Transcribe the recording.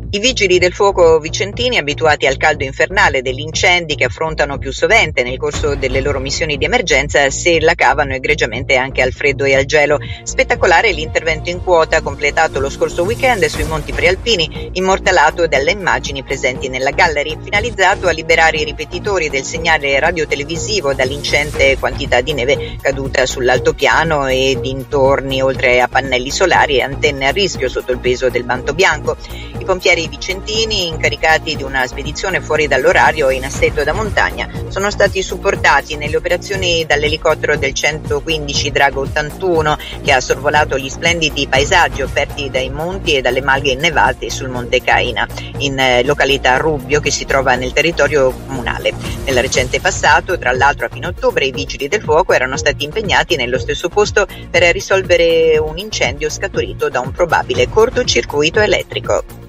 I vigili del fuoco vicentini, abituati al caldo infernale degli incendi che affrontano più sovente nel corso delle loro missioni di emergenza, se la cavano egregiamente anche al freddo e al gelo. Spettacolare l'intervento in quota completato lo scorso weekend sui Monti Prealpini, immortalato dalle immagini presenti nella gallery, finalizzato a liberare i ripetitori del segnale radiotelevisivo dall'ingente quantità di neve caduta sull'altopiano e dintorni, oltre a pannelli solari e antenne a rischio sotto il peso del manto bianco. I pompieri vicentini, incaricati di una spedizione fuori dall'orario in assetto da montagna, sono stati supportati nelle operazioni dall'elicottero del 115 Drago 81, che ha sorvolato gli splendidi paesaggi offerti dai monti e dalle malghe innevate sul Monte Caina, in località Rubbio, che si trova nel territorio comunale. Nel recente passato, tra l'altro a fine ottobre, i vigili del fuoco erano stati impegnati nello stesso posto per risolvere un incendio scaturito da un probabile cortocircuito elettrico.